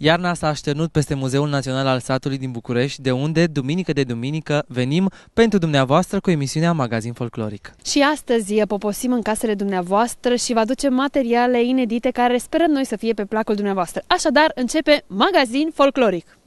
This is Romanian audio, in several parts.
Iarna s-a așternut peste Muzeul Național al Satului din București, de unde, duminică de duminică, venim pentru dumneavoastră cu emisiunea Magazin Folcloric. Și astăzi poposim în casele dumneavoastră și vă aducem materiale inedite care sperăm noi să fie pe placul dumneavoastră. Așadar, începe Magazin Folcloric.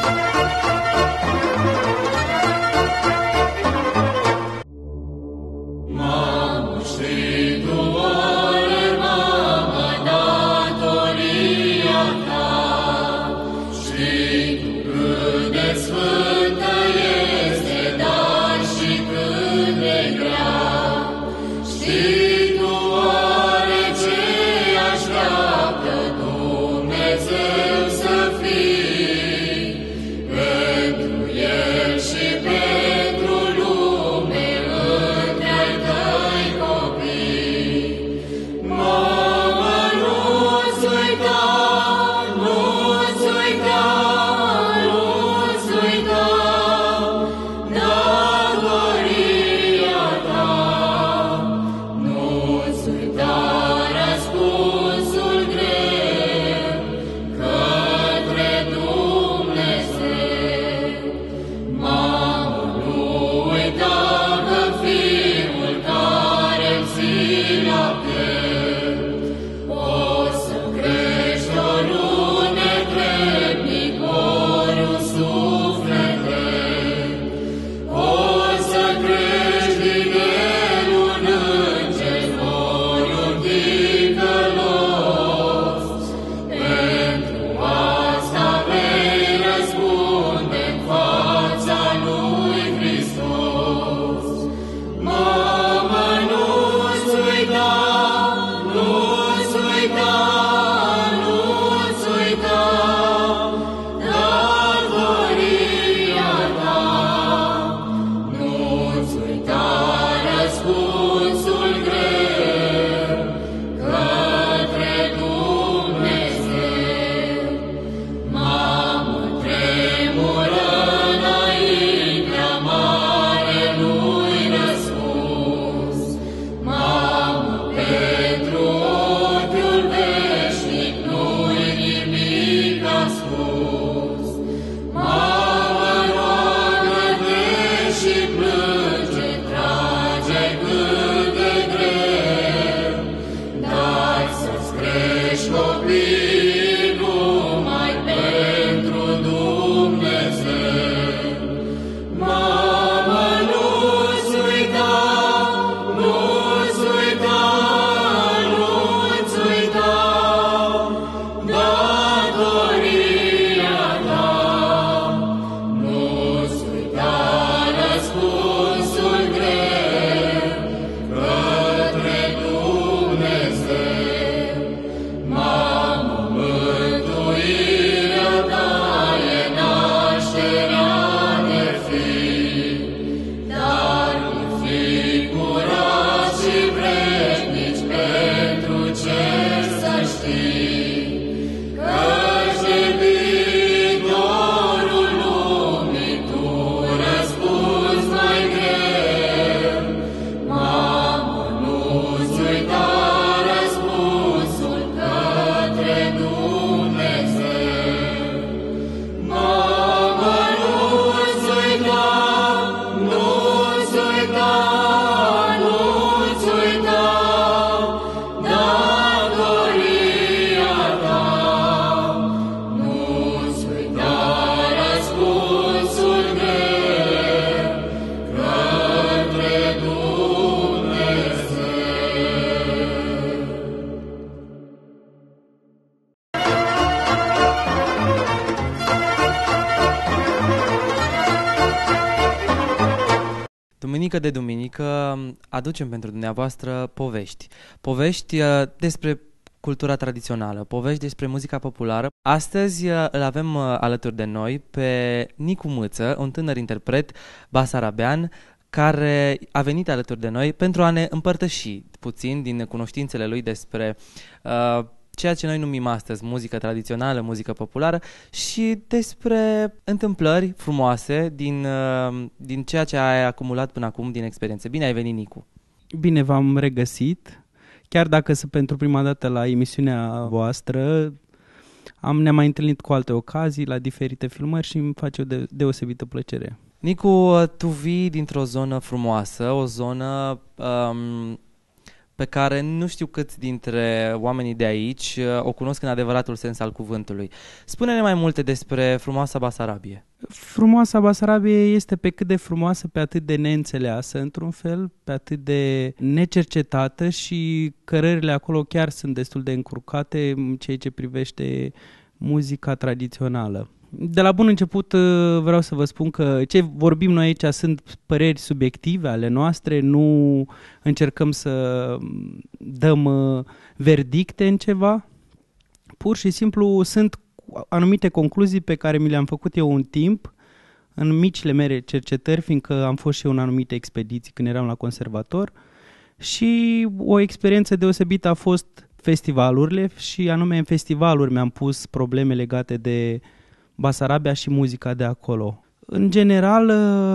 Duminică de duminică aducem pentru dumneavoastră povești. Povești despre cultura tradițională, povești despre muzica populară. Astăzi îl avem alături de noi pe Nicu Mâță, un tânăr interpret basarabean care a venit alături de noi pentru a ne împărtăși puțin din cunoștințele lui despre ceea ce noi numim astăzi muzică tradițională, muzică populară și despre întâmplări frumoase din ceea ce ai acumulat până acum din experiențe. Bine ai venit, Nicu! Bine v-am regăsit! Chiar dacă sunt pentru prima dată la emisiunea voastră, Ne-am mai întâlnit cu alte ocazii la diferite filmări și îmi face o deosebită plăcere. Nicu, tu vii dintr-o zonă frumoasă, o zonă pe care nu știu câți dintre oamenii de aici o cunosc în adevăratul sens al cuvântului. Spune-ne mai multe despre frumoasa Basarabie. Frumoasa Basarabie este pe cât de frumoasă, pe atât de neînțeleasă, într-un fel, pe atât de necercetată și cărările acolo chiar sunt destul de încurcate în ceea ce privește muzica tradițională. De la bun început vreau să vă spun că ce vorbim noi aici sunt păreri subiective ale noastre, nu încercăm să dăm verdicte în ceva. Pur și simplu sunt anumite concluzii pe care mi le-am făcut eu un timp în micile mele cercetări, fiindcă am fost și eu în anumite expediții când eram la conservator, și o experiență deosebită a fost festivalurile și anume în festivaluri mi-am pus probleme legate de Basarabia și muzica de acolo. În general,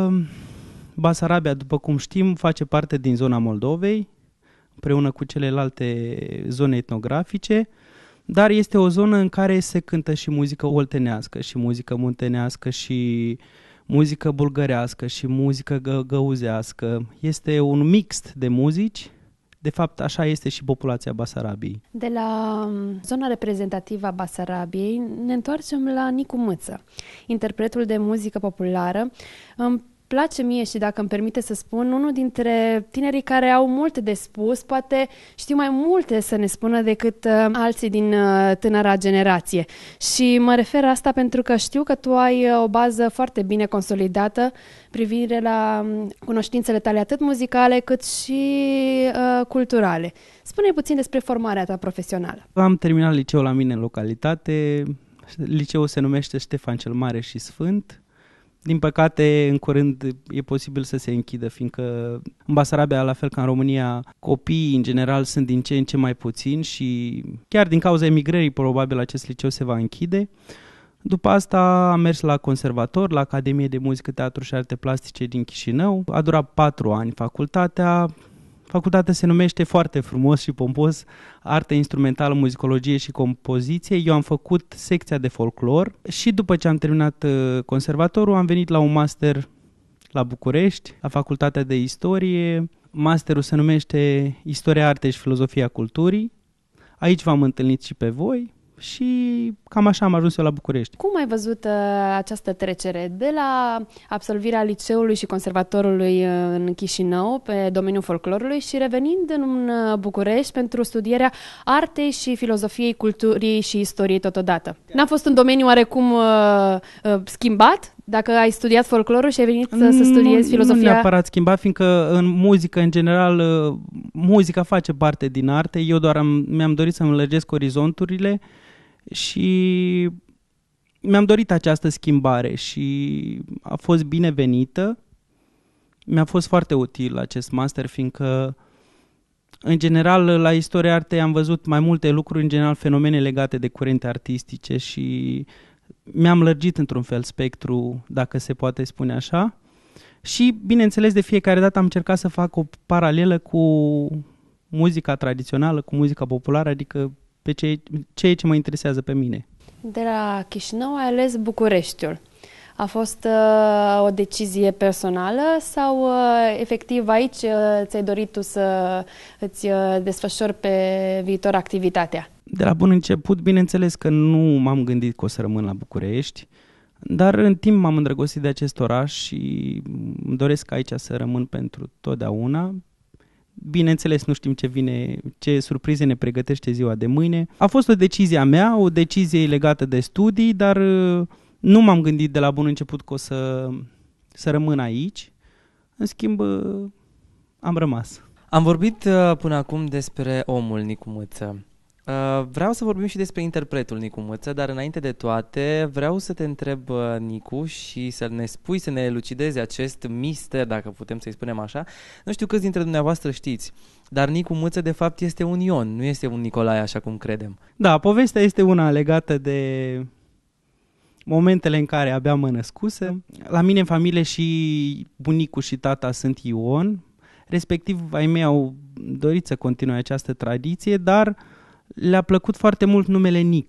Basarabia, după cum știm, face parte din zona Moldovei, împreună cu celelalte zone etnografice, dar este o zonă în care se cântă și muzică oltenească, și muzică muntenească, și muzică bulgărească, și muzică găuzească. Este un mix de muzici. De fapt, așa este și populația Basarabiei. De la zona reprezentativă a Basarabiei ne întoarcem la Nicu Mâță, interpretul de muzică populară. Îmi place mie și, dacă îmi permite să spun, unul dintre tinerii care au multe de spus, poate știu mai multe să ne spună decât alții din tânăra generație. Și mă refer asta pentru că știu că tu ai o bază foarte bine consolidată privire la cunoștințele tale atât muzicale cât și culturale. Spune-i puțin despre formarea ta profesională. Am terminat liceul la mine în localitate. Liceul se numește Ștefan cel Mare și Sfânt. Din păcate, în curând e posibil să se închidă, fiindcă în Basarabia, la fel ca în România, copiii în general sunt din ce în ce mai puțini și chiar din cauza emigrării probabil acest liceu se va închide. După asta am mers la conservator, la Academie de Muzică, Teatru și Arte Plastice din Chișinău. A durat 4 ani facultatea. Facultatea se numește foarte frumos și pompos Arte Instrumentală, Muzicologie și Compoziție. Eu am făcut secția de folclor și după ce am terminat conservatorul am venit la un master la București, la Facultatea de Istorie. Masterul se numește Istoria Artei și Filozofia Culturii. Aici v-am întâlnit și pe voi. Și cam așa am ajuns eu la București. Cum ai văzut această trecere de la absolvirea liceului și conservatorului în Chișinău pe domeniul folclorului și revenind în București pentru studierea artei și filozofiei culturii și istoriei totodată? N-a fost un domeniu oarecum schimbat? Dacă ai studiat folclorul și ai venit să studiezi filozofia? Nu neapărat schimbat, fiindcă în muzică, în general, muzica face parte din arte. Eu doar mi-am dorit să-mi lărgesc orizonturile și mi-am dorit această schimbare și a fost binevenită. Mi-a fost foarte util acest master, fiindcă în general la istoria artei am văzut mai multe lucruri, în general fenomene legate de curente artistice și mi-am lărgit într-un fel spectru, dacă se poate spune așa. Și, bineînțeles, de fiecare dată am încercat să fac o paralelă cu muzica tradițională, cu muzica populară, adică pe ceea ce mă interesează pe mine. De la Chișinău ai ales Bucureștiul. A fost o decizie personală sau efectiv aici ți-ai dorit tu să îți desfășori pe viitor activitatea? De la bun început, bineînțeles că nu m-am gândit că o să rămân la București, dar în timp m-am îndrăgostit de acest oraș și îmi doresc aici să rămân pentru totdeauna. Bineînțeles, nu știm ce surprize ne pregătește ziua de mâine. A fost o decizie a mea, o decizie legată de studii, dar nu m-am gândit de la bun început că o să rămân aici. În schimb, am rămas. Am vorbit până acum despre omul Nicu Mâță. Vreau să vorbim și despre interpretul Nicu Mâță, dar înainte de toate vreau să te întreb, Nicu, și să ne spui, să ne elucidezi acest mister, dacă putem să-i spunem așa. Nu știu câți dintre dumneavoastră știți, dar Nicu Mâță de fapt este un Ion, nu este un Nicolae așa cum credem. Da, povestea este una legată de momentele în care abia mă născuse. La mine în familie și bunicul și tata sunt Ion, respectiv ai mei au dorit să continue această tradiție, dar le-a plăcut foarte mult numele Nicu.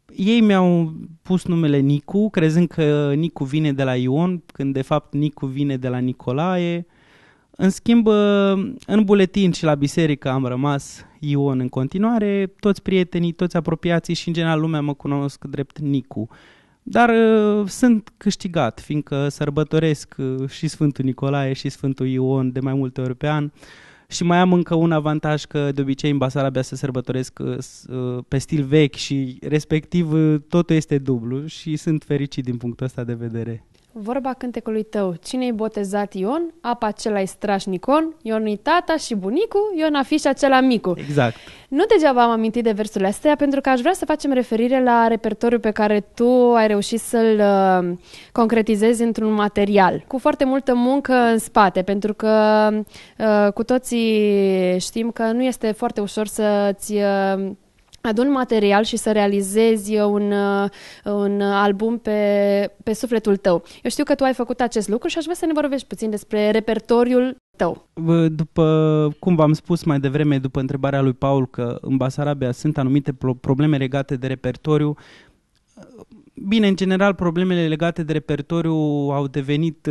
Ei mi-au pus numele Nicu, crezând că Nicu vine de la Ion, când de fapt Nicu vine de la Nicolae. În schimb, în buletin și la biserică am rămas Ion în continuare, toți prietenii, toți apropiații și în general lumea mă cunosc drept Nicu. Dar sunt câștigat, fiindcă sărbătoresc și Sfântul Nicolae și Sfântul Ion de mai multe ori pe an. Și mai am încă un avantaj că de obicei în Basarabia se sărbătoresc pe stil vechi și respectiv totul este dublu și sunt fericit din punctul ăsta de vedere. Vorba cântecului tău, cine-i botezat Ion, apa acela-i strașnicon, Ion-i tata și bunicu, Ion a fi și acela micu. Exact. Nu degeaba am amintit de versurile astea, pentru că aș vrea să facem referire la repertoriul pe care tu ai reușit să-l concretizezi într-un material, cu foarte multă muncă în spate, pentru că cu toții știm că nu este foarte ușor să-ți adun material și să realizezi un album pe sufletul tău. Eu știu că tu ai făcut acest lucru și aș vrea să ne vorbești puțin despre repertoriul tău. După cum v-am spus mai devreme, după întrebarea lui Paul, că în Basarabia sunt anumite probleme legate de repertoriu, bine, în general, problemele legate de repertoriu au devenit...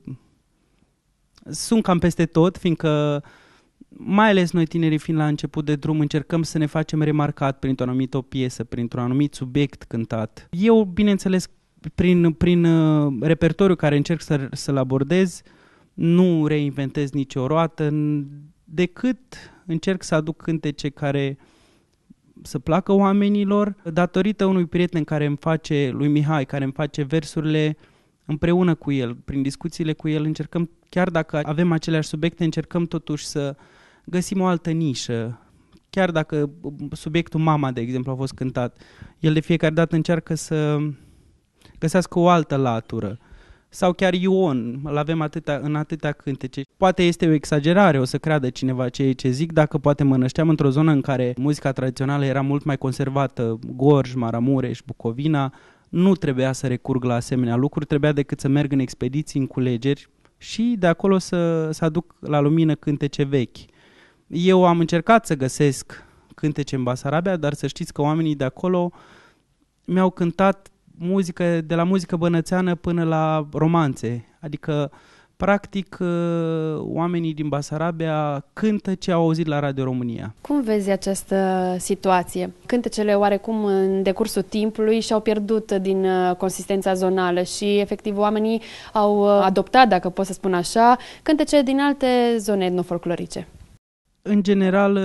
sunt cam peste tot, fiindcă mai ales noi tinerii fiind la început de drum încercăm să ne facem remarcat printr-o anumită piesă, printr-un anumit subiect cântat. Eu, bineînțeles, prin repertoriul care încerc să-l abordez, nu reinventez nicio roată, decât încerc să aduc cântece care să placă oamenilor, datorită unui prieten lui Mihai, care îmi face versurile împreună cu el. Prin discuțiile cu el încercăm, chiar dacă avem aceleași subiecte, încercăm totuși să găsim o altă nișă. Chiar dacă subiectul Mama, de exemplu, a fost cântat, el de fiecare dată încearcă să găsească o altă latură. Sau chiar Ion, îl avem în atâtea cântece. Poate este o exagerare, o să creadă cineva ceea ce zic, dacă poate mă nășteam într-o zonă în care muzica tradițională era mult mai conservată, Gorj, Maramureș, Bucovina, nu trebuia să recurg la asemenea lucruri, trebuia decât să merg în expediții, în culegeri și de acolo să aduc la lumină cântece vechi. Eu am încercat să găsesc cântece în Basarabia, dar să știți că oamenii de acolo mi-au cântat muzică, de la muzică bănățeană până la romanțe. Adică, practic, oamenii din Basarabia cântă ce au auzit la Radio România. Cum vezi această situație? Cântecele oarecum în decursul timpului și-au pierdut din consistența zonală și efectiv oamenii au adoptat, dacă pot să spun așa, cântece din alte zone etnofolclorice. În general,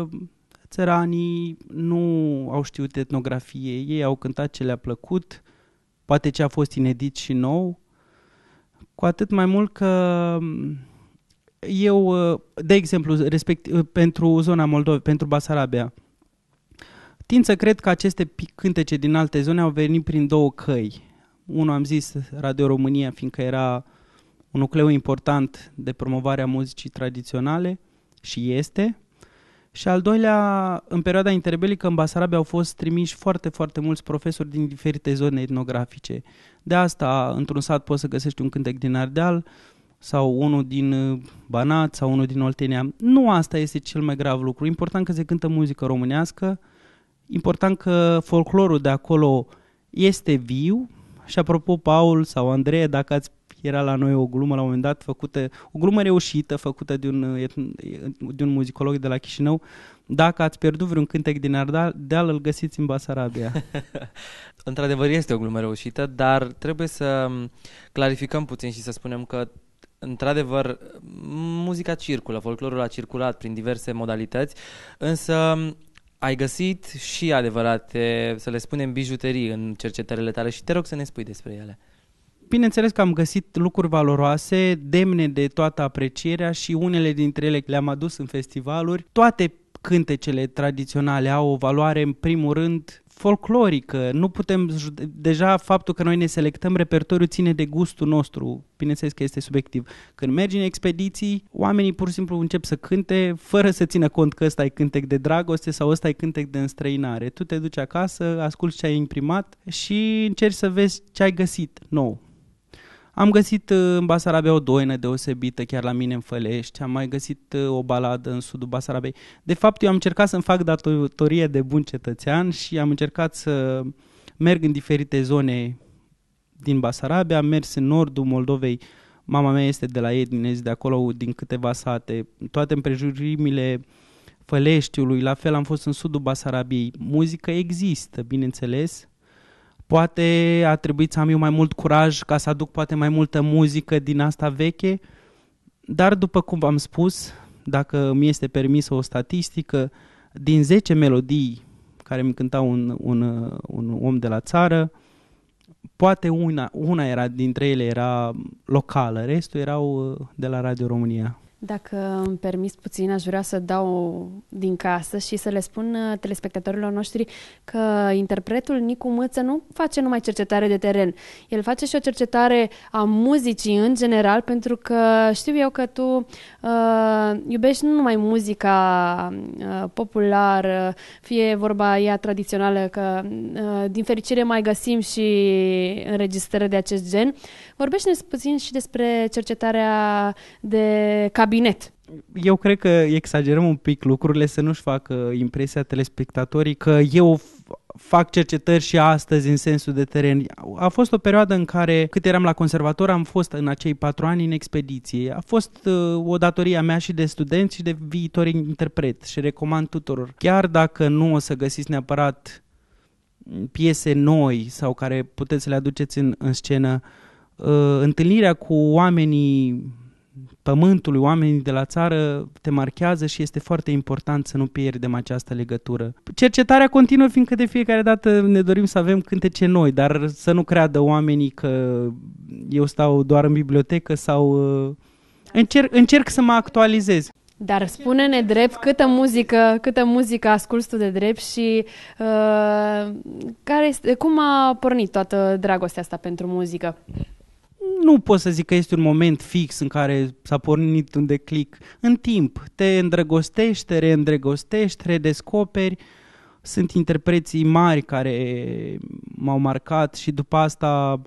țăranii nu au știut etnografie. Ei au cântat ce le-a plăcut, poate ce a fost inedit și nou, cu atât mai mult că eu, de exemplu, pentru zona Moldova, pentru Basarabia, tind să cred că aceste cântece din alte zone au venit prin două căi. Unul am zis Radio România, fiindcă era un nucleu important de promovare a muzicii tradiționale și este. Și al doilea, în perioada interbelică în Basarabia au fost trimiși foarte, foarte mulți profesori din diferite zone etnografice. De asta, într-un sat poți să găsești un cântec din Ardeal sau unul din Banat sau unul din Oltenia. Nu asta este cel mai grav lucru. Important că se cântă muzică românească, important că folclorul de acolo este viu. Și apropo, Paul sau Andrei, dacă era la noi o glumă la un moment dat o glumă reușită, făcută de un muzicolog de la Chișinău. Dacă ați pierdut vreun cântec din Ardeal, îl găsiți în Basarabia. Într-adevăr este o glumă reușită, dar trebuie să clarificăm puțin și să spunem că într-adevăr muzica circulă, folclorul a circulat prin diverse modalități, însă ai găsit și adevărate, să le spunem, bijuterii în cercetările tale și te rog să ne spui despre ele. Bineînțeles că am găsit lucruri valoroase, demne de toată aprecierea și unele dintre ele le-am adus în festivaluri. Toate cântecele tradiționale au o valoare, în primul rând, folclorică. Nu putem, deja faptul că noi ne selectăm repertoriul ține de gustul nostru. Bineînțeles că este subiectiv. Când mergi în expediții, oamenii pur și simplu încep să cânte fără să țină cont că ăsta e cântec de dragoste sau ăsta e cântec de înstrăinare. Tu te duci acasă, asculți ce ai imprimat și încerci să vezi ce ai găsit nou. Am găsit în Basarabia o doină deosebită, chiar la mine în Fălești, am mai găsit o baladă în sudul Basarabiei. De fapt, eu am încercat să-mi fac datorie de bun cetățean și am încercat să merg în diferite zone din Basarabia, am mers în nordul Moldovei, mama mea este de la Ednines, de acolo, din câteva sate, toate împrejurimile Făleștiului, la fel am fost în sudul Basarabiei. Muzică există, bineînțeles. Poate a trebuit să am eu mai mult curaj ca să aduc poate mai multă muzică din asta veche, dar după cum v-am spus, dacă mi este permisă o statistică, din 10 melodii care mi cânta un om de la țară, poate una era dintre ele era locală, restul erau de la Radio România. Dacă îmi permis puțin, aș vrea să dau din casă și să le spun telespectatorilor noștri că interpretul Nicu Mâță nu face numai cercetare de teren. El face și o cercetare a muzicii în general, pentru că știu eu că tu iubești nu numai muzica populară, fie vorba ea tradițională, că din fericire mai găsim și înregistrări de acest gen. Vorbește-ne puțin și despre cercetarea de cabinet. Eu cred că exagerăm un pic lucrurile, să nu-și facă impresia telespectatorii că eu fac cercetări și astăzi în sensul de teren. A fost o perioadă în care, cât eram la conservator, am fost în acei 4 ani în expediție. A fost o datorie a mea și de student și de viitor interpret și recomand tuturor. Chiar dacă nu o să găsiți neapărat piese noi sau care puteți să le aduceți în scenă, întâlnirea cu oamenii pământului, oamenii de la țară te marchează și este foarte important să nu pierdem această legătură. Cercetarea continuă, fiindcă de fiecare dată ne dorim să avem cântece noi, dar să nu creadă oamenii că eu stau doar în bibliotecă sau încerc să mă actualizez. Dar spune-ne drept câtă muzică asculți tu de drept și cum a pornit toată dragostea asta pentru muzică? Nu pot să zic că este un moment fix în care s-a pornit un declic. În timp, te îndrăgostești, te reîndrăgostești, redescoperi. Sunt interpreții mari care m-au marcat și după asta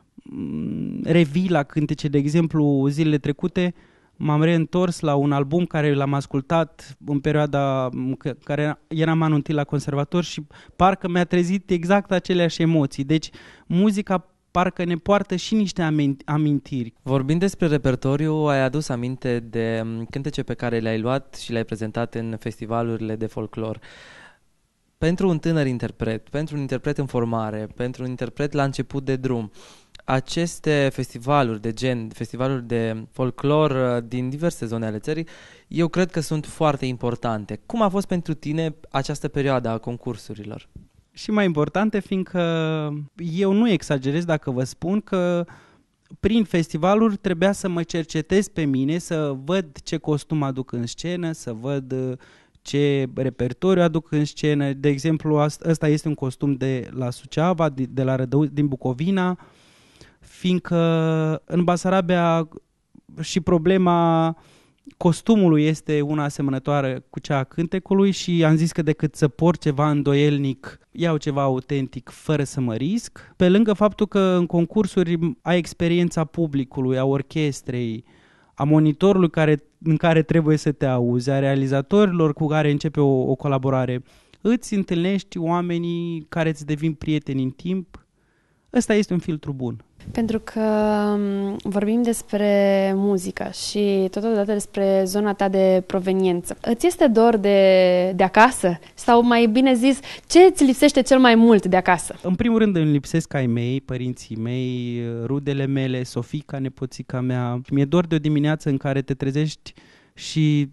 revii la cântece. De exemplu, zilele trecute m-am reîntors la un album care l-am ascultat în perioada în care eram anul întâi la conservator și parcă mi-a trezit exact aceleași emoții. Deci muzica parcă ne poartă și niște amintiri. Vorbind despre repertoriu, ai adus aminte de cântece pe care le-ai luat și le-ai prezentat în festivalurile de folclor. Pentru un tânăr interpret, pentru un interpret în formare, pentru un interpret la început de drum, aceste festivaluri de gen, festivaluri de folclor din diverse zone ale țării, eu cred că sunt foarte importante. Cum a fost pentru tine această perioadă a concursurilor? Și mai importante, fiindcă eu nu exagerez dacă vă spun că prin festivaluri trebuia să mă cercetez pe mine, să văd ce costum aduc în scenă, să văd ce repertoriu aduc în scenă. De exemplu, ăsta este un costum de la Suceava, de la Rădăuț, din Bucovina, fiindcă în Basarabia și problema costumului este una asemănătoare cu cea a cântecului și am zis că decât să port ceva îndoielnic, iau ceva autentic fără să mă risc. Pe lângă faptul că în concursuri ai experiența publicului, a orchestrei, a monitorului în care trebuie să te auzi, a realizatorilor cu care începe o colaborare, îți întâlnești oamenii care îți devin prieteni în timp. Ăsta este un filtru bun. Pentru că vorbim despre muzică și totodată despre zona ta de proveniență. Îți este dor de acasă? Sau mai bine zis, ce îți lipsește cel mai mult de acasă? În primul rând îmi lipsesc ai mei, părinții mei, rudele mele, Sofica, nepoțica mea. Mi-e dor de o dimineață în care te trezești și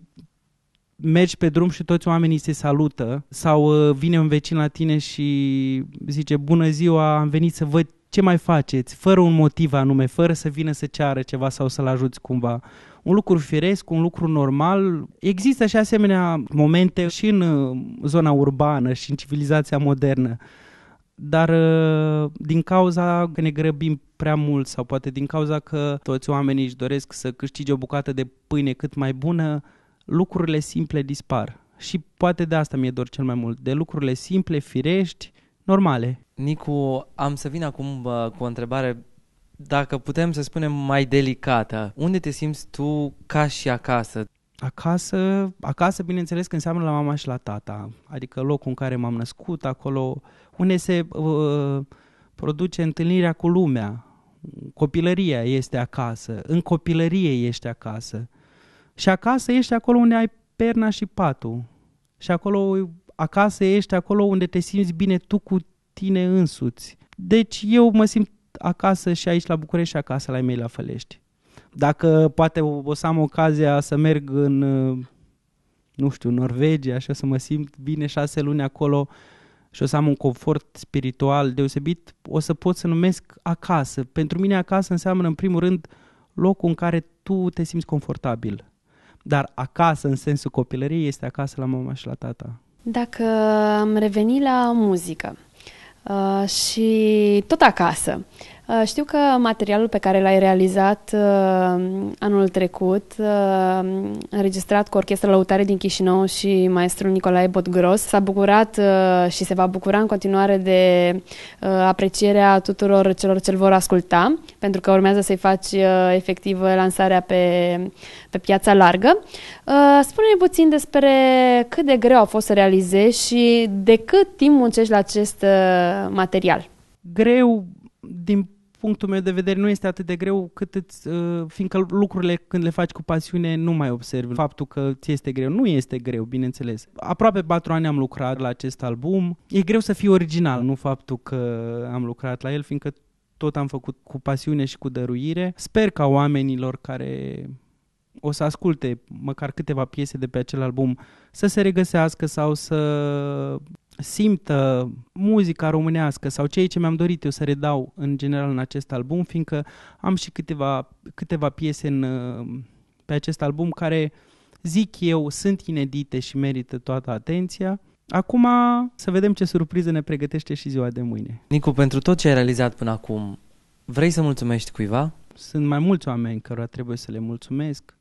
mergi pe drum și toți oamenii se salută sau vine un vecin la tine și zice: bună ziua, am venit să văd ce mai faceți, fără un motiv anume, fără să vină să ceară ceva sau să-l ajuți cumva. Un lucru firesc, un lucru normal. Există și asemenea momente și în zona urbană și în civilizația modernă. Dar din cauza că ne grăbim prea mult sau poate din cauza că toți oamenii își doresc să câștige o bucată de pâine cât mai bună, lucrurile simple dispar. Și poate de asta mi-e dor cel mai mult, de lucrurile simple, firești, normale. Nicu, am să vin acum cu o întrebare, dacă putem să spunem mai delicată. Unde te simți tu ca și acasă? Acasă, bineînțeles că înseamnă la mama și la tata, adică locul în care m-am născut, acolo unde se produce întâlnirea cu lumea. Copilăria este acasă, în copilărie ești acasă. Și acasă ești acolo unde ai perna și patul. Și acasă ești acolo unde te simți bine tu cu tine însuți. Deci eu mă simt acasă și aici la București și acasă la ei mei la Fălești. Dacă poate o să am ocazia să merg în, nu știu, Norvegia și o să mă simt bine 6 luni acolo și o să am un confort spiritual deosebit, o să pot să numesc acasă. Pentru mine acasă înseamnă în primul rând locul în care tu te simți confortabil. Dar acasă, în sensul copilăriei, este acasă la mama și la tata. Dacă am reveni la muzică și tot acasă, știu că materialul pe care l-ai realizat anul trecut, înregistrat cu Orchestra Lăutare din Chișinău și maestrul Nicolae Botgros, s-a bucurat și se va bucura în continuare de aprecierea tuturor celor ce îl vor asculta, pentru că urmează să-i faci efectiv lansarea pe piața largă. Spune-ne puțin despre cât de greu a fost să realizezi și de cât timp muncești la acest material. Greu, din punctul meu de vedere, nu este atât de greu fiindcă lucrurile când le faci cu pasiune nu mai observi. Faptul că ți este greu nu este greu, bineînțeles. Aproape 4 ani am lucrat la acest album. E greu să fii original, nu faptul că am lucrat la el, fiindcă tot am făcut cu pasiune și cu dăruire. Sper ca oamenilor care o să asculte măcar câteva piese de pe acel album să se regăsească sau să simtă muzica românească sau ceea ce mi-am dorit eu să redau în general în acest album, fiindcă am și câteva piese pe acest album care, zic eu, sunt inedite și merită toată atenția. Acum să vedem ce surpriză ne pregătește și ziua de mâine. Nicu, pentru tot ce ai realizat până acum, vrei să mulțumești cuiva? Sunt mai mulți oameni cărora trebuie să le mulțumesc.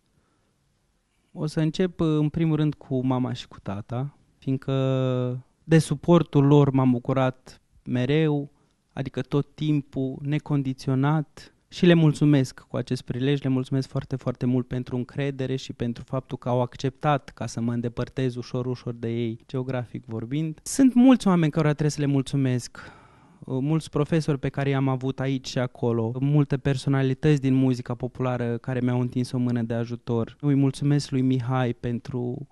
O să încep în primul rând cu mama și cu tata, fiindcă de suportul lor m-am bucurat mereu, adică tot timpul, necondiționat, și le mulțumesc cu acest prilej, le mulțumesc foarte, foarte mult pentru încredere și pentru faptul că au acceptat ca să mă îndepărtez ușor de ei, geografic vorbind. Sunt mulți oameni cărora trebuie să le mulțumesc, mulți profesori pe care i-am avut aici și acolo, multe personalități din muzica populară care mi-au întins o mână de ajutor. Îi mulțumesc lui Mihai pentru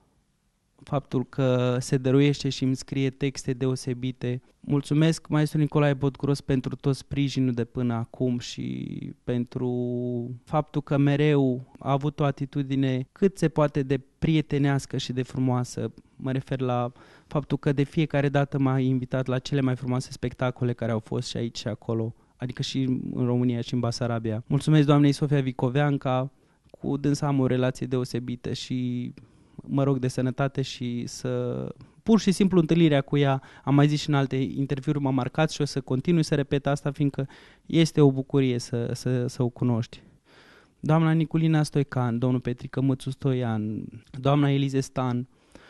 faptul că se dăruiește și îmi scrie texte deosebite. Mulțumesc maestrul Nicolae Botgros pentru tot sprijinul de până acum și pentru faptul că mereu a avut o atitudine cât se poate de prietenească și de frumoasă. Mă refer la faptul că de fiecare dată m-a invitat la cele mai frumoase spectacole care au fost și aici și acolo, adică și în România și în Basarabia. Mulțumesc doamnei Sofia Vicoveanca, cu dânsa am o relație deosebită și mă rog de sănătate și pur și simplu întâlnirea cu ea, am mai zis și în alte interviuri, m-a marcat și o să continui să repet asta, fiindcă este o bucurie să o cunoști. Doamna Niculina Stoican, domnul Petrică Mățu Stoian, doamna Elize Stan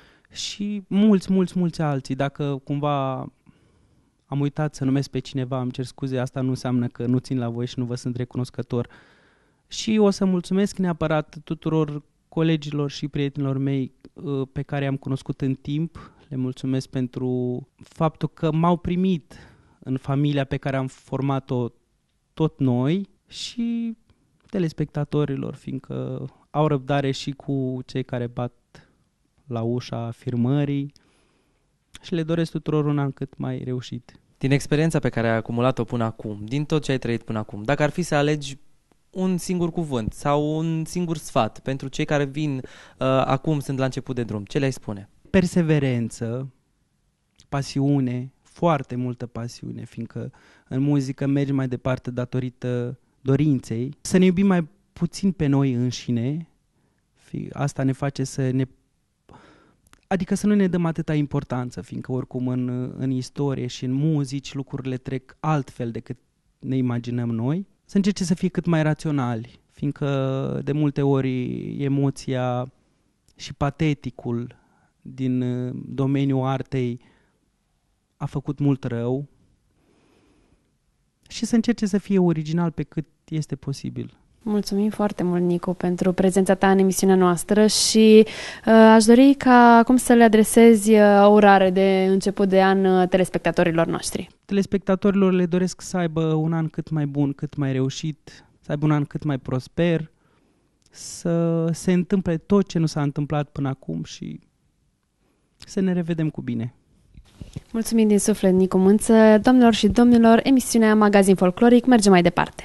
și mulți alții. Dacă cumva am uitat să numesc pe cineva, îmi cer scuze, asta nu înseamnă că nu țin la voi și nu vă sunt recunoscător. Și o să mulțumesc neapărat tuturor colegilor și prietenilor mei pe care am cunoscut în timp. Le mulțumesc pentru faptul că m-au primit în familia pe care am format-o tot noi și telespectatorilor, fiindcă au răbdare și cu cei care bat la ușa firmării și le doresc tuturor un an cât mai reușit. Din experiența pe care ai acumulat-o până acum, din tot ce ai trăit până acum, dacă ar fi să alegi un singur cuvânt sau un singur sfat pentru cei care vin acum, sunt la început de drum, ce le-ai spune? Perseverență, pasiune, foarte multă pasiune, fiindcă în muzică mergi mai departe datorită dorinței. Să ne iubim mai puțin pe noi înșine, asta ne face adică să nu ne dăm atâta importanță, fiindcă oricum în istorie și în muzici lucrurile trec altfel decât ne imaginăm noi. Să încerce să fie cât mai raționali, fiindcă de multe ori emoția și pateticul din domeniul artei a făcut mult rău și să încerce să fie original pe cât este posibil. Mulțumim foarte mult, Nicu, pentru prezența ta în emisiunea noastră și aș dori ca acum să le adresezi o urare de început de an telespectatorilor noștri. Telespectatorilor le doresc să aibă un an cât mai bun, cât mai reușit, să aibă un an cât mai prosper, să se întâmple tot ce nu s-a întâmplat până acum și să ne revedem cu bine. Mulțumim din suflet, Nicu Mânță. Doamnelor și domnilor, emisiunea Magazin Folcloric merge mai departe.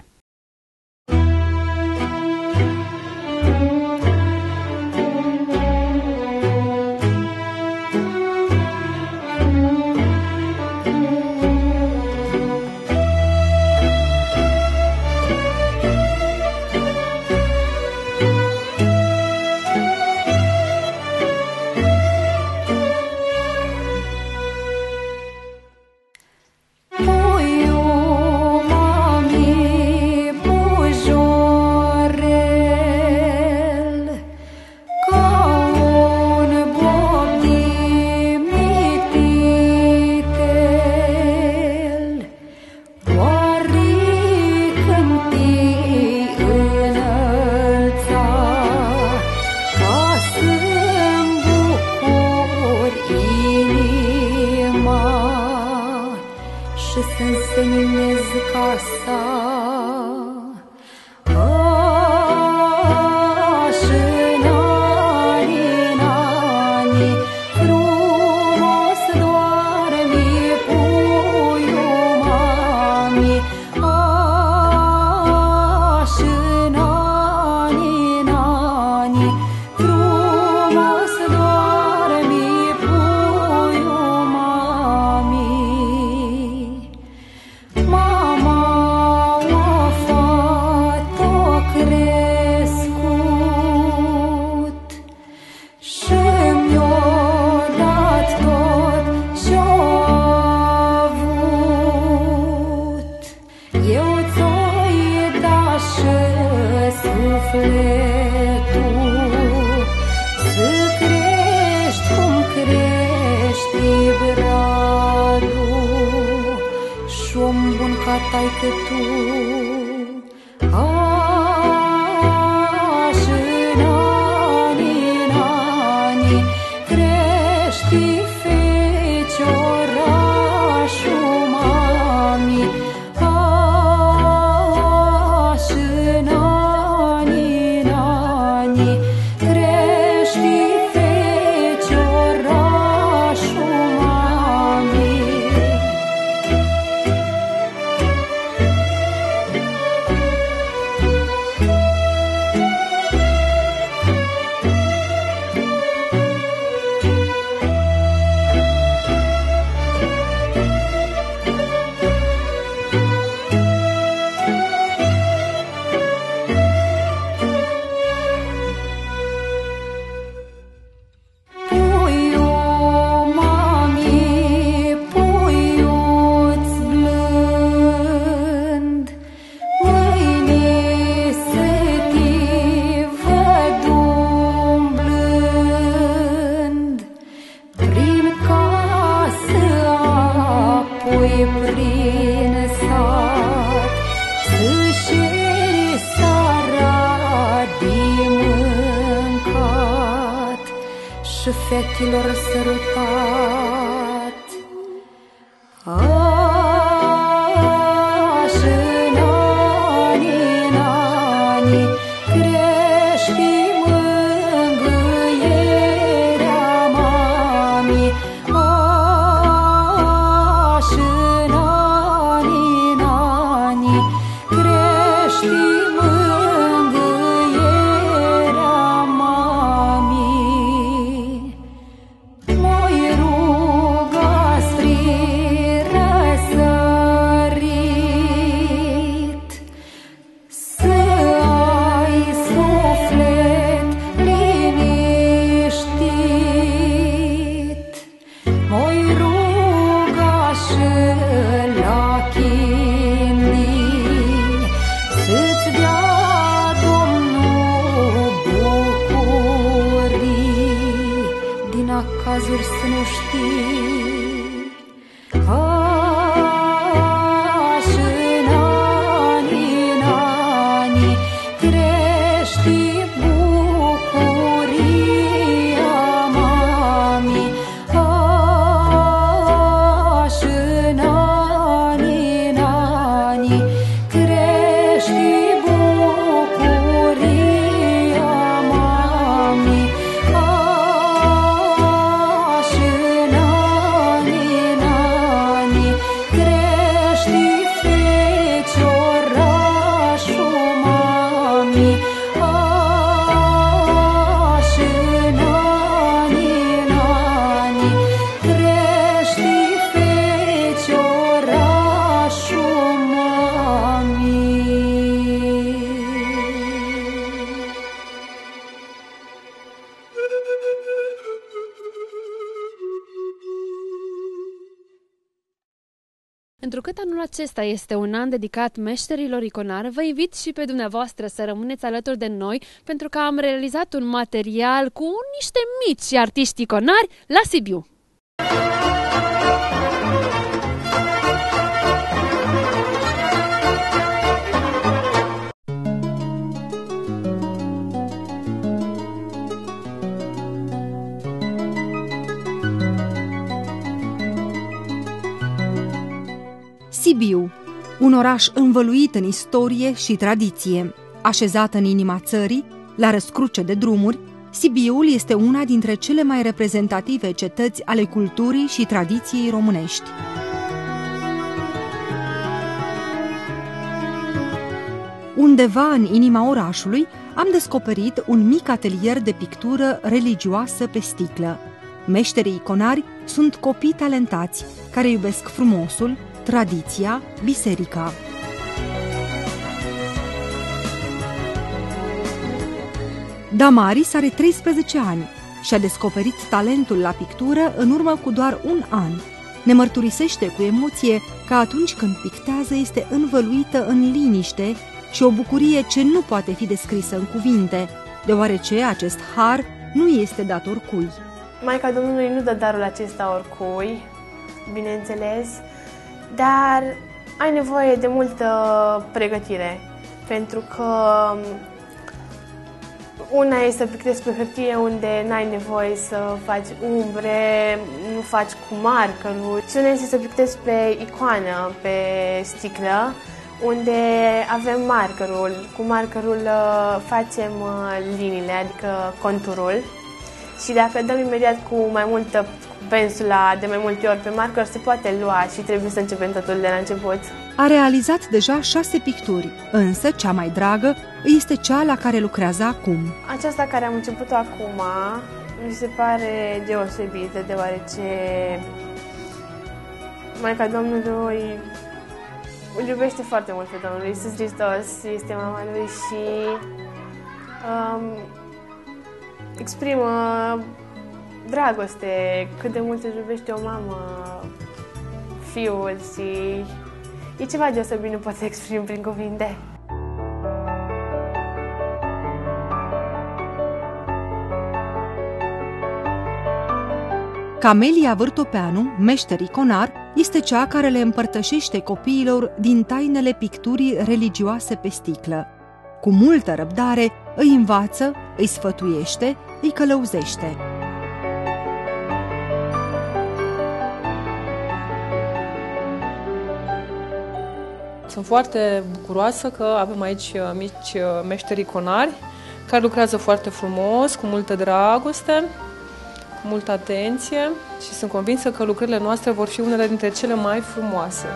fetilor sărutat. Cazuri să nu știi. Și în anii, Întrucât anul acesta este un an dedicat meșterilor iconari, vă invit și pe dumneavoastră să rămâneți alături de noi, pentru că am realizat un material cu niște mici artiști iconari la Sibiu. Sibiu, un oraș învăluit în istorie și tradiție. Așezat în inima țării, la răscruce de drumuri, Sibiul este una dintre cele mai reprezentative cetăți ale culturii și tradiției românești. Undeva în inima orașului am descoperit un mic atelier de pictură religioasă pe sticlă. Meșterii iconari sunt copii talentați care iubesc frumosul, tradiția, biserica. Damaris are 13 ani și a descoperit talentul la pictură în urmă cu doar un an. Ne mărturisește cu emoție că atunci când pictează este învăluită în liniște și o bucurie ce nu poate fi descrisă în cuvinte, deoarece acest har nu este dat oricui. Maica Domnului nu dă darul acesta oricui, bineînțeles, dar ai nevoie de multă pregătire, pentru că una e să pictezi pe hârtie unde n-ai nevoie să faci umbre, nu faci cu markerul. Și una este să pictezi pe icoană, pe sticlă, unde avem markerul. Cu markerul facem liniile, adică conturul. Și dacă dăm imediat cu mai multă pensula de mai multe ori pe marker, se poate lua și trebuie să începem totul de la început. A realizat deja 6 picturi, însă cea mai dragă este cea la care lucrează acum. Aceasta care am început-o acum mi se pare deosebită, deoarece Maica Domnului îl iubește foarte mult pe Domnul Iisus Hristos, este mama lui și exprimă dragoste, cât de mult își iubește o mamă fiul și e ceva deosebit, nu pot să exprim prin cuvinte. Camelia Vârtopeanu, meșter iconar, este cea care le împărtășește copiilor din tainele picturii religioase pe sticlă. Cu multă răbdare îi învață, îi sfătuiește, îi călăuzește. Sunt foarte bucuroasă că avem aici mici meșteri iconari care lucrează foarte frumos, cu multă dragoste, cu multă atenție și sunt convinsă că lucrările noastre vor fi unele dintre cele mai frumoase.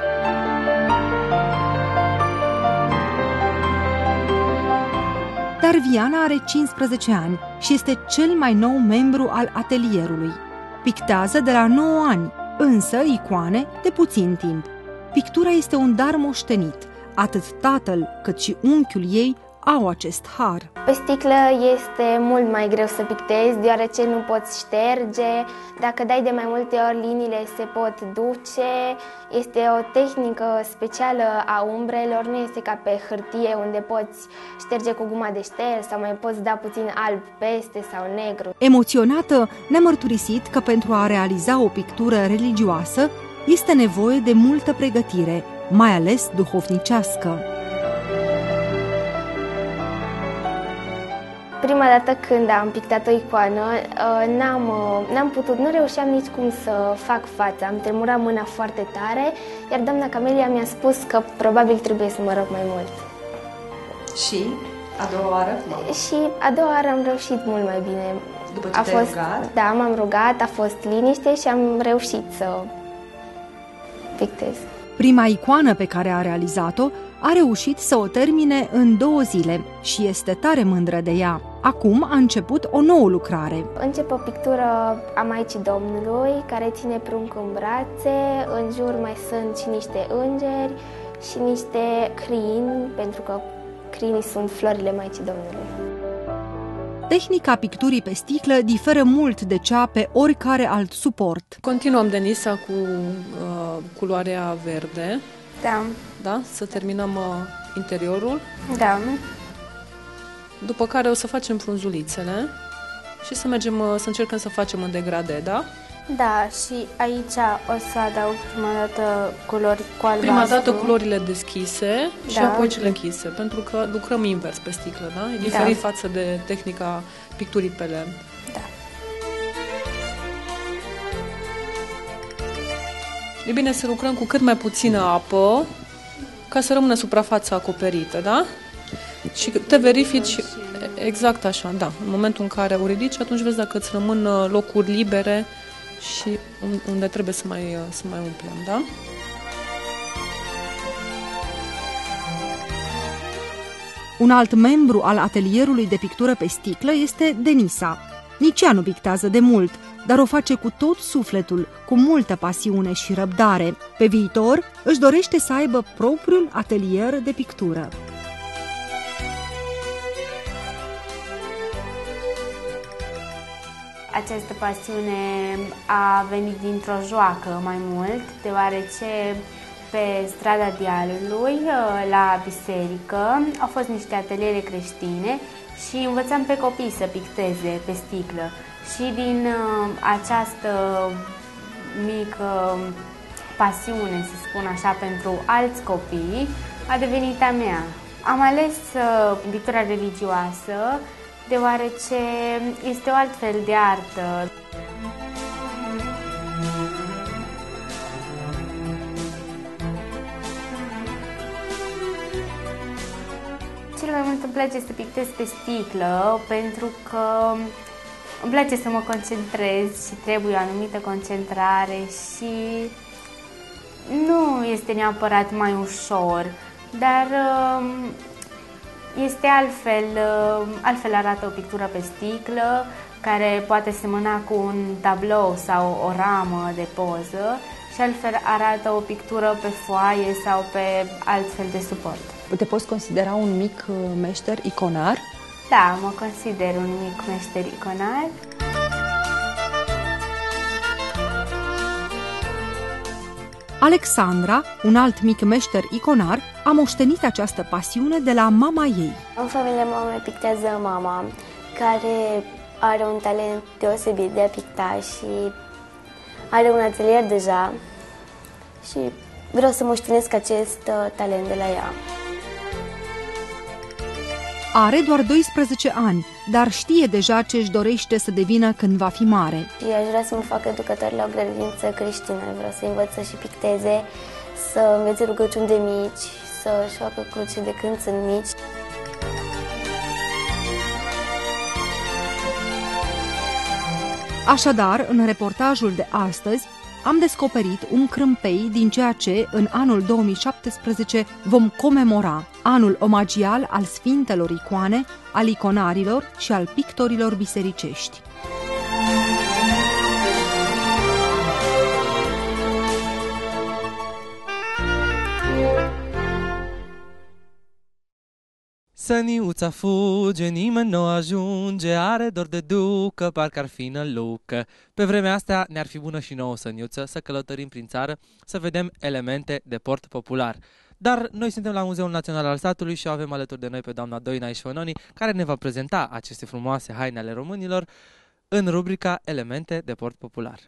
Dar Viana are 15 ani și este cel mai nou membru al atelierului. Pictează de la 9 ani, însă icoane de puțin timp. Pictura este un dar moștenit. Atât tatăl cât și unchiul ei au acest har. Pe sticlă este mult mai greu să pictezi, deoarece nu poți șterge. Dacă dai de mai multe ori, liniile se pot duce. Este o tehnică specială a umbrelor, nu este ca pe hârtie unde poți șterge cu guma de șters sau mai poți da puțin alb peste sau negru. Emoționată, ne-a mărturisit că pentru a realiza o pictură religioasă este nevoie de multă pregătire, mai ales duhovnicească. Prima dată când am pictat o icoană, nu reușeam nici cum să fac fața, am tremurat mâna foarte tare, iar doamna Camelia mi-a spus că probabil trebuie să mă rog mai mult. Și? A doua oară? Și a doua oară am reușit mult mai bine. După ce te-ai rugat? Da, m-am rugat, a fost liniște și am reușit să pictez. Prima icoană pe care a realizat-o a reușit să o termine în 2 zile și este tare mândră de ea. Acum a început o nouă lucrare. Încep o pictură a Maicii Domnului, care ține prunc în brațe, în jur mai sunt și niște îngeri și niște crini, pentru că crinii sunt florile Maicii Domnului. Tehnica picturii pe sticlă diferă mult de cea pe oricare alt suport. Continuăm Denisa cu culoarea verde. Da. Da? Să terminăm interiorul. Da. După care o să facem frunzulițele și să mergem, să încercăm să facem în degrade, da? Da, și aici o să adaug prima dată culori cu albastru. Prima dată culorile deschise și Da. apoi cele închise, pentru că lucrăm invers pe sticlă, da? E diferit față de tehnica picturii pe lemn. Da. E bine să lucrăm cu cât mai puțină apă ca să rămână suprafața acoperită, da? Și te verifici exact așa, da. În momentul în care o ridici, atunci vezi dacă îți rămân locuri libere și unde trebuie să mai umplem, da? Un alt membru al atelierului de pictură pe sticlă este Denisa. Nici ea nu pictează de mult, dar o face cu tot sufletul, cu multă pasiune și răbdare. Pe viitor își dorește să aibă propriul atelier de pictură. Această pasiune a venit dintr-o joacă mai mult, deoarece pe strada Dealului, la biserică, au fost niște ateliere creștine și învățam pe copii să picteze pe sticlă. Și din această mică pasiune, să spun așa, pentru alți copii, a devenit a mea. Am ales pictura religioasă, deoarece este o altfel de artă. Cel mai mult îmi place să pictez pe sticlă, pentru că îmi place să mă concentrez și trebuie o anumită concentrare și nu este neapărat mai ușor, dar este altfel arată o pictură pe sticlă, care poate semăna cu un tablou sau o ramă de poză și altfel arată o pictură pe foaie sau pe altfel de suport. Te poți considera un mic meșter iconar? Da, mă consider un mic meșter iconar. Alexandra, un alt mic meșter iconar, a moștenit această pasiune de la mama ei. În familia mea pictează mama, care are un talent deosebit de a picta și are un atelier deja și vreau să moștenesc acest talent de la ea. Are doar 12 ani, dar știe deja ce își dorește să devină când va fi mare. Și aș vrea să mă fac educător la o grădiniță creștină. Vreau să învăț să și picteze, să învețe rugăciuni de mici, să-și facă cruce de când sunt mici. Așadar, în reportajul de astăzi, am descoperit un crâmpei din ceea ce, în anul 2017, vom comemora, anul omagial al Sfintelor Icoane, al iconarilor și al pictorilor bisericești. Săniuța fuge, nimeni nu ajunge, are dor de ducă, parcă ar fi nălucă. Pe vremea asta ne-ar fi bună și nouă săniuță să călătorim prin țară, să vedem elemente de port popular. Dar noi suntem la Muzeul Național al Satului și o avem alături de noi pe doamna Doina Ișfononi, care ne va prezenta aceste frumoase haine ale românilor în rubrica Elemente de port popular.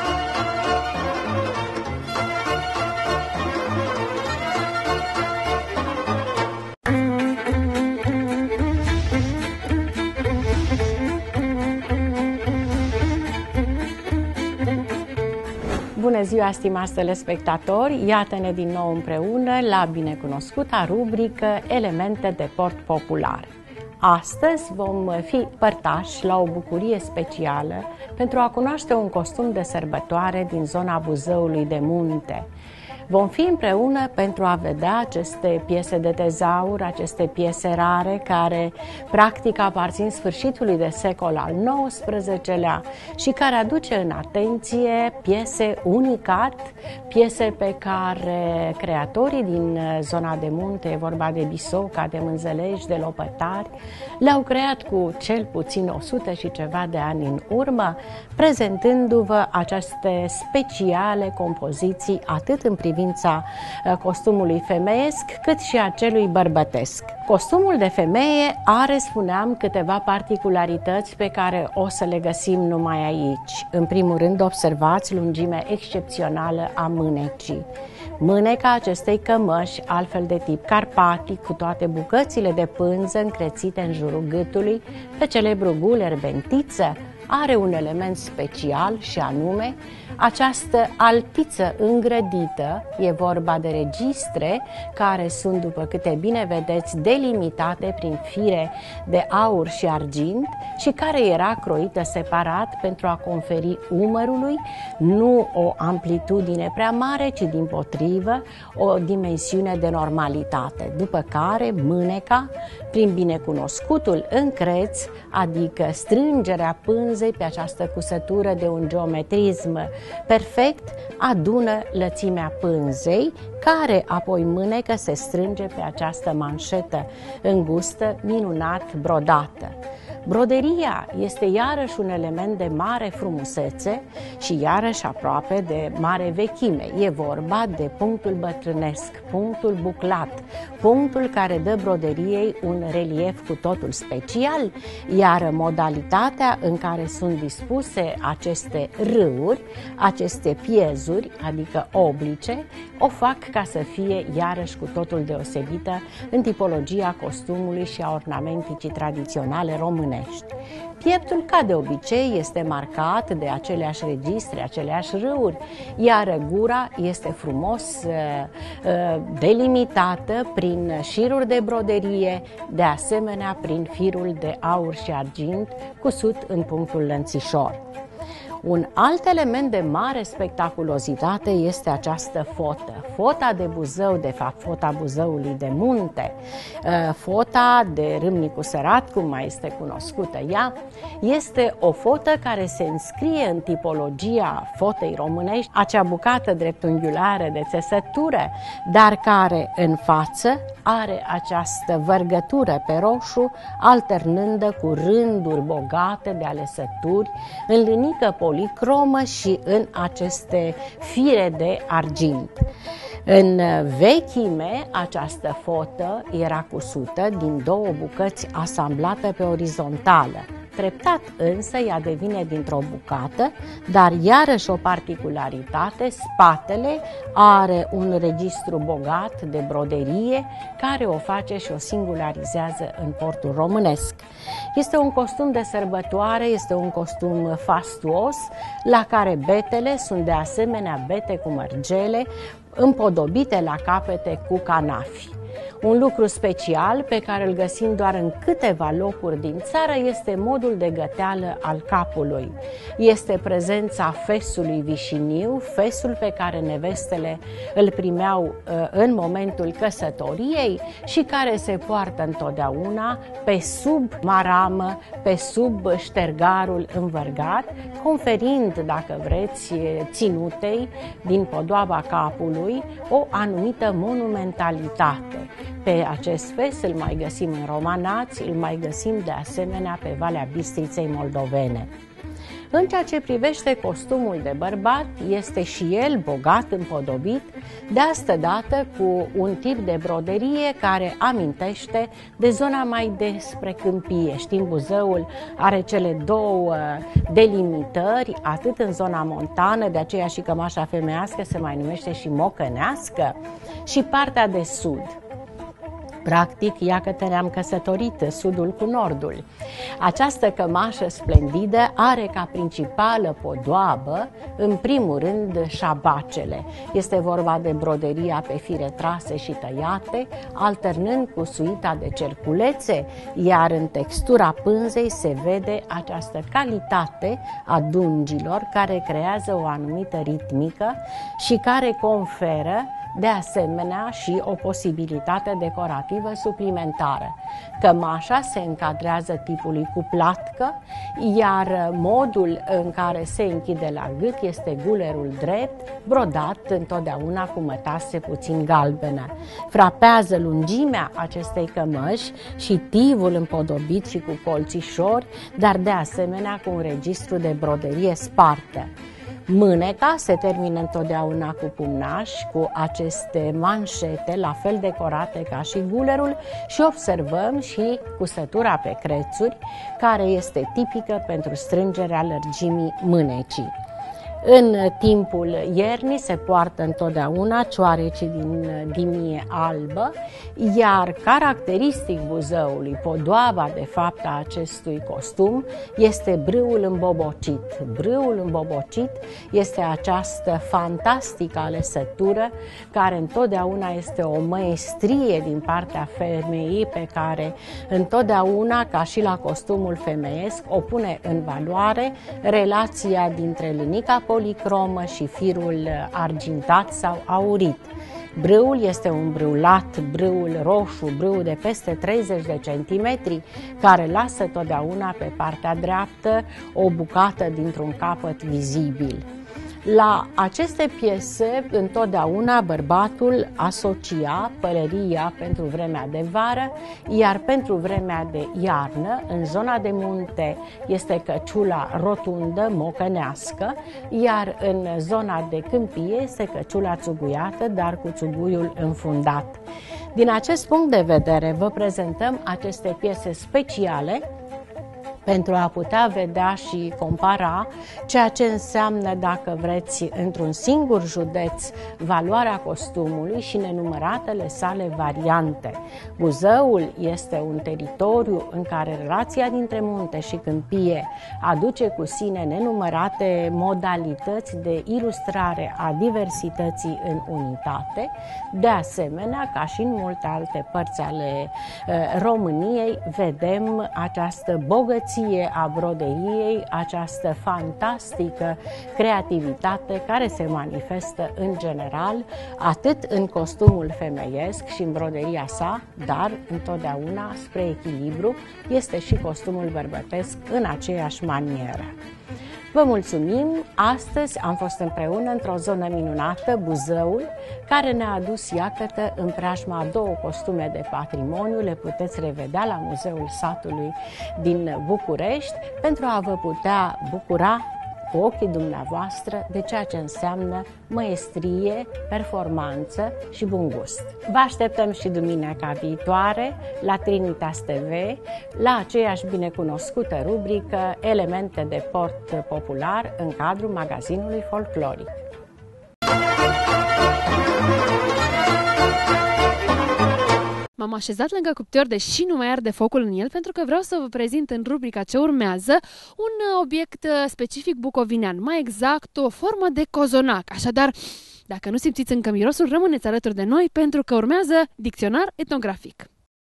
Bună ziua, stimați telespectatori! Iată-ne din nou împreună la binecunoscuta rubrică Elemente de port popular. Astăzi vom fi părtași la o bucurie specială pentru a cunoaște un costum de sărbătoare din zona Buzăului de Munte. Vom fi împreună pentru a vedea aceste piese de tezaur, aceste piese rare care practic aparțin sfârșitului de secol al XIX-lea și care aduce în atenție piese unicat, piese pe care creatorii din zona de munte, e vorba de Bisoca, de Mânzălești, de Lopătari, le-au creat cu cel puțin 100 și ceva de ani în urmă, prezentându-vă aceste speciale compoziții atât în privința privința costumului femeiesc, cât și a celui bărbătesc. Costumul de femeie are, spuneam, câteva particularități pe care o să le găsim numai aici. În primul rând, observați lungimea excepțională a mânecii. Mâneca acestei cămăși, altfel de tip carpatic, cu toate bucățile de pânză încrețite în jurul gâtului, pe celebrul guler bentiță, are un element special și anume această altiță îngrădită. E vorba de registre care sunt, după câte bine vedeți, delimitate prin fire de aur și argint și care era croită separat pentru a conferi umărului nu o amplitudine prea mare, ci dimpotrivă o dimensiune de normalitate. După care mâneca, prin binecunoscutul încreț, adică strângerea pânzei pe această cusătură de un geometrism perfect, adună lățimea pânzei, care apoi mânecă se strânge pe această manșetă îngustă, minunat brodată. Broderia este iarăși un element de mare frumusețe și iarăși aproape de mare vechime. E vorba de punctul bătrânesc, punctul buclat, punctul care dă broderiei un relief cu totul special, iar modalitatea în care sunt dispuse aceste râuri, aceste piezuri, adică oblice, o fac ca să fie iarăși cu totul deosebită în tipologia costumului și a ornamenticii tradiționale românești. Pieptul, ca de obicei, este marcat de aceleași registre, aceleași râuri, iar gura este frumos delimitată prin șiruri de broderie, de asemenea prin firul de aur și argint cusut în punctul lănțișor. Un alt element de mare spectaculozitate este această fotă. Fota de Buzău, de fapt fota Buzăului de munte, fota de Râmnicu Sărat, cum mai este cunoscută ea, este o fotă care se înscrie în tipologia fotei românești, acea bucată dreptunghiulară de țesătură, dar care în față are această vărgătură pe roșu, alternând cu rânduri bogate de alesături, în linică policromă și în aceste fire de argint. În vechime, această fotă era cusută din două bucăți asamblate pe orizontală. Treptat însă ea devine dintr-o bucată, dar iarăși o particularitate, spatele are un registru bogat de broderie care o face și o singularizează în portul românesc. Este un costum de sărbătoare, este un costum fastuos, la care betele sunt de asemenea bete cu mărgele, împodobite la capete cu canafi. Un lucru special pe care îl găsim doar în câteva locuri din țară este modul de găteală al capului. Este prezența fesului vișiniu, fesul pe care nevestele îl primeau în momentul căsătoriei și care se poartă întotdeauna pe sub maramă, pe sub ștergarul învărgat, conferind, dacă vreți, ținutei din podoaba capului o anumită monumentalitate. Pe acest fes îl mai găsim în Romanați, îl mai găsim de asemenea pe Valea Bistriței moldovene. În ceea ce privește costumul de bărbat, este și el bogat împodobit, de astă dată cu un tip de broderie care amintește de zona mai despre câmpie. Știm, Buzăul are cele două delimitări, atât în zona montană, de aceea și cămașa femeiască se mai numește și mocănească, și partea de sud. Practic, iată ne-am căsătorit sudul cu nordul. Această cămașă splendidă are ca principală podoabă, în primul rând, șabacele. Este vorba de broderia pe fire trase și tăiate, alternând cu suita de cerculețe, iar în textura pânzei se vede această calitate a dungilor care creează o anumită ritmică și care conferă de asemenea și o posibilitate decorativă suplimentară. Cămașa se încadrează tipului cu platcă, iar modul în care se închide la gât este gulerul drept, brodat întotdeauna cu mătase puțin galbenă. Frapează lungimea acestei cămăși și tivul împodobit și cu colțișori, dar de asemenea cu un registru de broderie spartă. Mâneca se termină întotdeauna cu pumnași, cu aceste manșete la fel decorate ca și gulerul și observăm și cusătura pe crețuri, care este tipică pentru strângerea lărgimii mânecii. În timpul iernii se poartă întotdeauna cioareci din dimie albă, iar caracteristic Buzăului, podoaba de fapt a acestui costum, este brâul îmbobocit. Brâul îmbobocit este această fantastică alesătură care întotdeauna este o măestrie din partea femeii pe care întotdeauna, ca și la costumul femeiesc, o pune în valoare relația dintre lânica policromă și firul argintat sau aurit. Brâul este un brâu lat, brâul roșu, brâul de peste 30 de centimetri, care lasă totdeauna pe partea dreaptă o bucată dintr-un capăt vizibil. La aceste piese, întotdeauna bărbatul asocia pălăria pentru vremea de vară, iar pentru vremea de iarnă, în zona de munte, este căciula rotundă, mocănească, iar în zona de câmpie este căciula țuguiată, dar cu țuguiul înfundat. Din acest punct de vedere, vă prezentăm aceste piese speciale pentru a putea vedea și compara ceea ce înseamnă, dacă vreți, într-un singur județ, valoarea costumului și nenumăratele sale variante. Buzăul este un teritoriu în care relația dintre munte și câmpie aduce cu sine nenumărate modalități de ilustrare a diversității în unitate. De asemenea, ca și în multe alte părți ale României, vedem această bogăție a broderiei, această fantastică creativitate care se manifestă în general atât în costumul femeiesc și în broderia sa, dar întotdeauna spre echilibru este și costumul bărbătesc în aceeași manieră. Vă mulțumim! Astăzi am fost împreună într-o zonă minunată, Buzăul, care ne-a adus iacătă în preajma a două costume de patrimoniu. Le puteți revedea la Muzeul Satului din București pentru a vă putea bucura cu ochii dumneavoastră de ceea ce înseamnă măestrie, performanță și bun gust. Vă așteptăm și duminica viitoare la Trinitas TV, la aceeași binecunoscută rubrică Elemente de port popular în cadrul magazinului folcloric. M-am așezat lângă cuptor, deși nu mai arde focul în el, pentru că vreau să vă prezint în rubrica ce urmează un obiect specific bucovinean, mai exact o formă de cozonac. Așadar, dacă nu simțiți încă mirosul, rămâneți alături de noi pentru că urmează dicționar etnografic.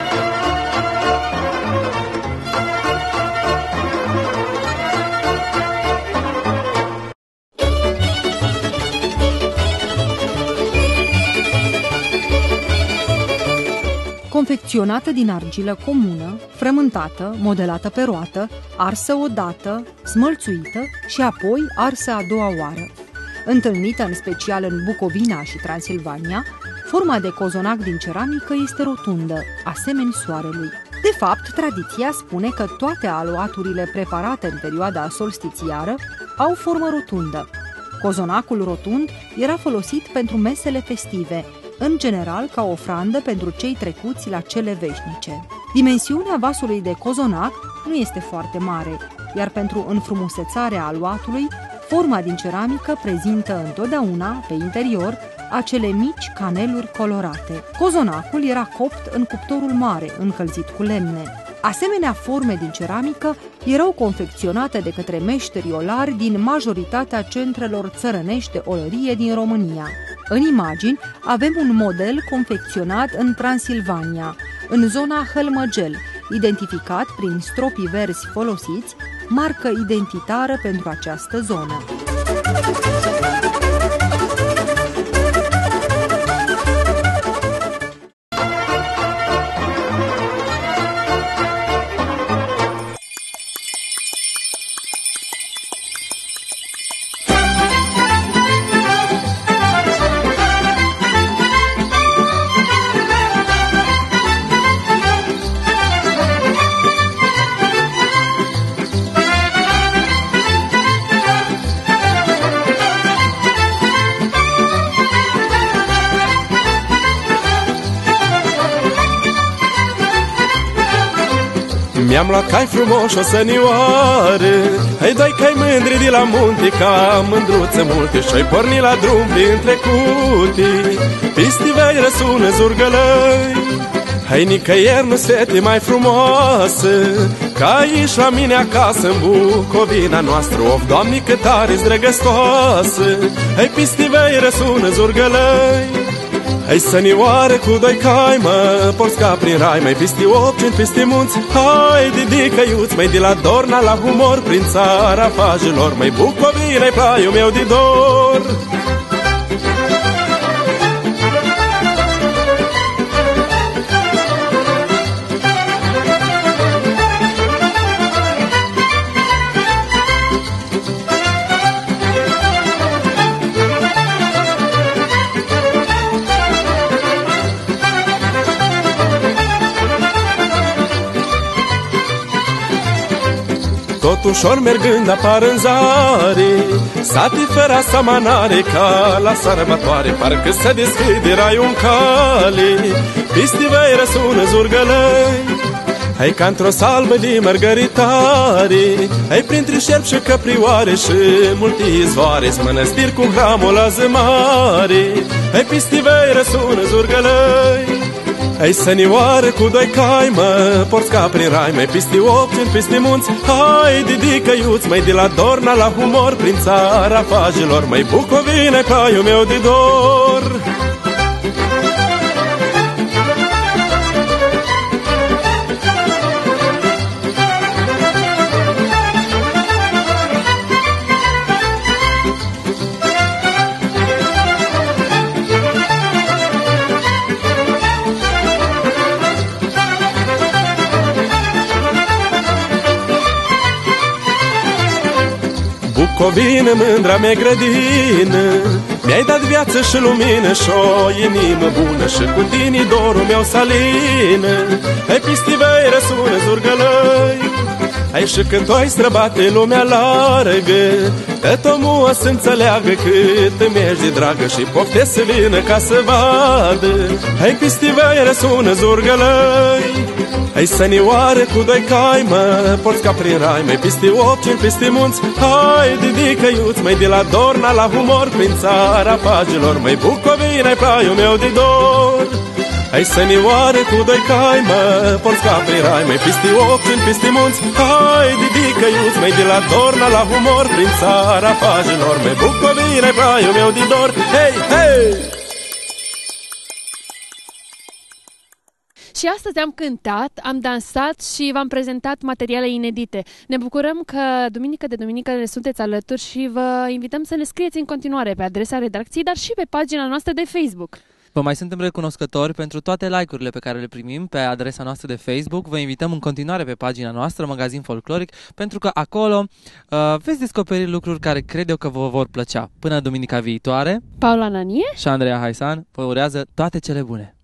Confecționată din argilă comună, frământată, modelată pe roată, arsă odată, smălțuită și apoi arsă a doua oară. Întâlnită în special în Bucovina și Transilvania, forma de cozonac din ceramică este rotundă, asemeni soarelui. De fapt, tradiția spune că toate aluaturile preparate în perioada solstițiară au formă rotundă. Cozonacul rotund era folosit pentru mesele festive, în general ca ofrandă pentru cei trecuți la cele veșnice. Dimensiunea vasului de cozonac nu este foarte mare, iar pentru înfrumusețarea aluatului, forma din ceramică prezintă întotdeauna, pe interior, acele mici caneluri colorate. Cozonacul era copt în cuptorul mare, încălzit cu lemne. Asemenea forme din ceramică erau confecționate de către meșteri olari din majoritatea centrelor țărănești de olărie din România. În imagini avem un model confecționat în Transilvania, în zona Hălmăgel, identificat prin stropii verzi folosiți, marcă identitară pentru această zonă. Mi-am luat cai frumoși, o sănioară, hai doi cai mândri de la munte, ca mândruță multe, și-ai pornit la drum printre cutii. Pistivei răsună zurgălăi, hai nicăieri nu-s fete mai frumoasă ca aici la mine acasă în Bucovina noastră. Of, Doamne, cât tare-s drăgăstoasă, hai pistivei răsună zurgălăi. Hai sănioară cu doi cai, mă porți ca prin rai, mai pisti opcini, pisti munți. Hai, didică iuți, mai de la Dorna la humor, prin țara fajilor, mai Bucovina-i plaiul meu de dor. Tot ușor mergând apar în zare sate fără asamănare, ca la sărbătoare, parcă se deschide raiul în cale. Pistivei răsună zurgălăi, hai ca într-o salbă de mărgăritare, hai printre șerpi și căprioare și multe izvoare, mănăstiri cu hramul la zămare. Hai pistivei răsună zurgălăi, hai sănioară cu doi cai, mă porți ca prin rai, mai pisti opcini, pisti munți. Hai, didică iuți, mai de la Dorna la humor, prin țara fajilor, mai Bucovina-i plaiul meu de dor. Bucovina, mândra mea grădină, mi-ai dat viață și lumină și o inimă bună, și cu tine dorul meu salină. Hai pistivei răsună zurgălăi, hai și când o-ai străbate lumea largă, tot omul o să înțeleagă cât îmi ești de dragă și pofte să vină ca să vadă. Hai pistivei răsună zurgălăi, hai sănioară cu doi cai, mă porți ca prin rai, mai pisti opcini, pisti munți. Hai, didică iuți, mai de la Dorna la humor, prin țara fagilor, mai Bucovina-i plaiul meu de dor. Hai sănioară cu doi cai, mă porți ca prin rai, mai pisti opcini, pisti munți. Hai, didică iuți, mai de la Dorna la humor, prin țara fagilor, mai Bucovina-i plaiul meu de dor. Hei, hei! Și astăzi am cântat, am dansat și v-am prezentat materiale inedite. Ne bucurăm că duminică de duminică ne sunteți alături și vă invităm să ne scrieți în continuare pe adresa redacției, dar și pe pagina noastră de Facebook. Vă mai suntem recunoscători pentru toate like-urile pe care le primim pe adresa noastră de Facebook. Vă invităm în continuare pe pagina noastră, Magazin Folcloric, pentru că acolo veți descoperi lucruri care cred eu că vă vor plăcea. Până duminica viitoare, Paula Nanie și Andreea Haisan vă urează toate cele bune.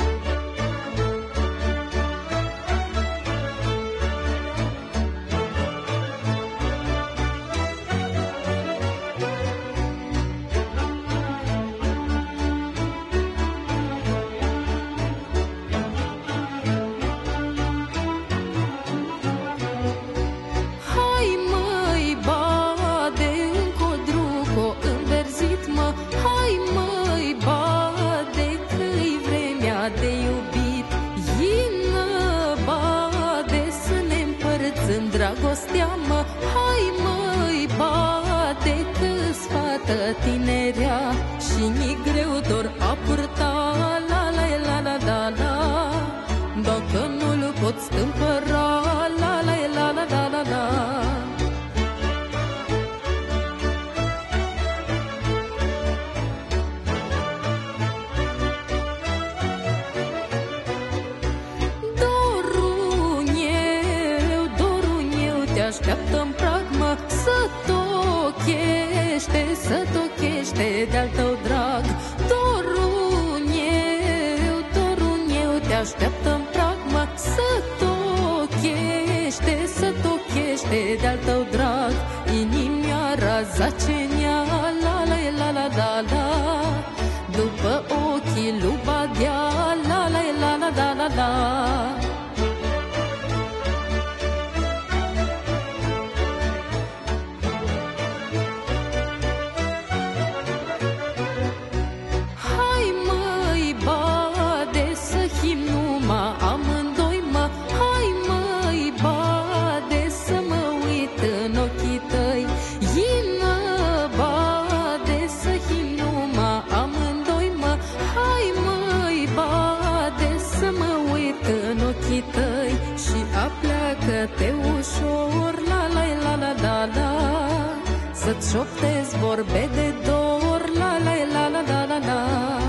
Tinerea și mi greu dor a purta la la la la la la. Dacă nu-l pot stâmpăra la la la la la la la. Dorul meu te așteaptă-n pragmă, să tochește de-al tău drag. Dorul meu te așteaptă-n pragmă, să tochește de-al tău drag. Inimioara zacenea la la la la la la, după ochii lui Badea la la la la la la la. Apleacă-te ușor, la la la la la la, să-ți șoptezi vorbe de dor, la la la la la la la.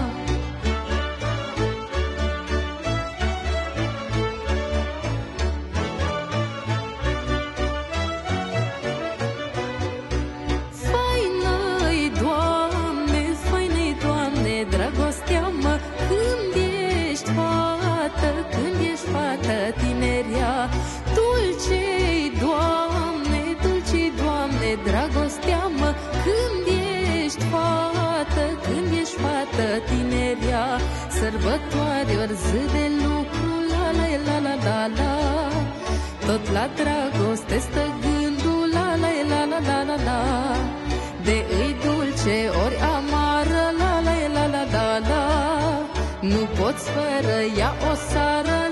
Faină-i, Doamne, faină-i, Doamne, dragostea mă, când ești fată, când ești fată tinerea. Dulce-i, Doamne, dulce-i, Doamne, dragostea mă, când ești fată, când ești fată tinerea. Sărbătoare ori zi de lucru, la la la la la la, tot la dragoste stă gândul, la la la la la la la. De îi dulce ori amară, la la la la la la, nu poți fără ea o sară,